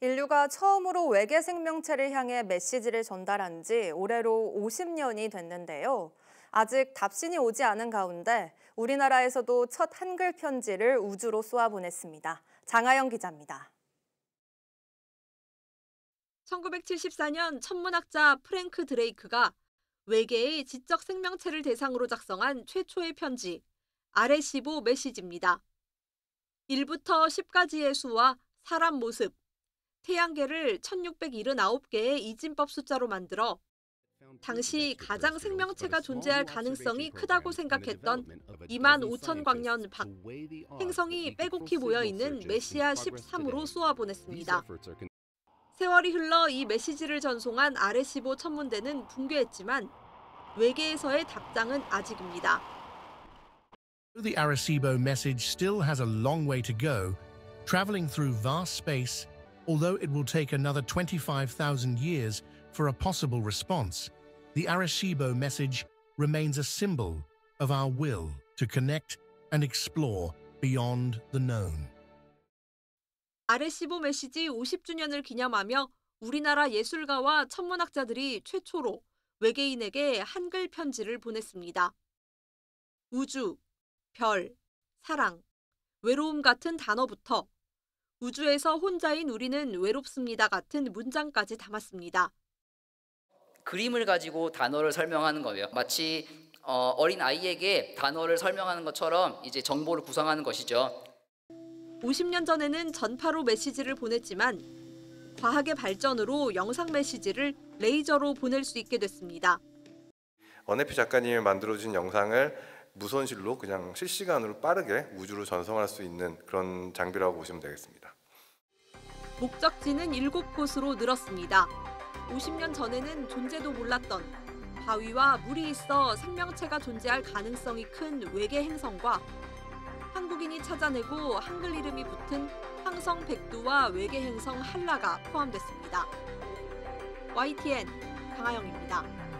인류가 처음으로 외계 생명체를 향해 메시지를 전달한 지 올해로 50년이 됐는데요. 아직 답신이 오지 않은 가운데 우리나라에서도 첫 한글 편지를 우주로 쏘아보냈습니다. 장하영 기자입니다. 1974년 천문학자 프랭크 드레이크가 외계의 지적 생명체를 대상으로 작성한 최초의 편지, 아레시보 메시지입니다. 1부터 10까지의 수와 사람 모습, 태양계를 1679개의 이진법 숫자로 만들어 당시 가장 생명체가 존재할 가능성이 크다고 생각했던 25,000광년 밖 행성이 빼곡히 모여있는 메시아 13으로 쏘아보냈습니다. 세월이 흘러 이 메시지를 전송한 아레시보 천문대는 붕괴했지만 외계에서의 답장은 아직입니다. The Arecibo message still has a long way to go, traveling through vast space, although it will take another 25,000 years for a possible response. The Arecibo message remains a symbol of our will to connect and explore beyond the known. 아레시보 메시지 50주년을 기념하며 우리나라 예술가와 천문학자들이 최초로 외계인에게 한글 편지를 보냈습니다. 우주, 별, 사랑, 외로움 같은 단어부터 우주에서 혼자인 우리는 외롭습니다 같은 문장까지 담았습니다. 그림을 가지고 단어를 설명하는 거예요. 마치 어린 아이에게 단어를 설명하는 것처럼 이제 정보를 구성하는 것이죠. 50년 전에는 전파로 메시지를 보냈지만 과학의 발전으로 영상 메시지를 레이저로 보낼 수 있게 됐습니다. 원혜표 작가님이 만들어준 영상을 무손실로 그냥 실시간으로 빠르게 우주로 전송할 수 있는 그런 장비라고 보시면 되겠습니다. 목적지는 7곳으로 늘었습니다. 50년 전에는 존재도 몰랐던 바위와 물이 있어 생명체가 존재할 가능성이 큰 외계 행성과 한국인이 찾아내고 한글 이름이 붙은 황성 백두와 외계 행성 한라가 포함됐습니다. YTN 강하영입니다.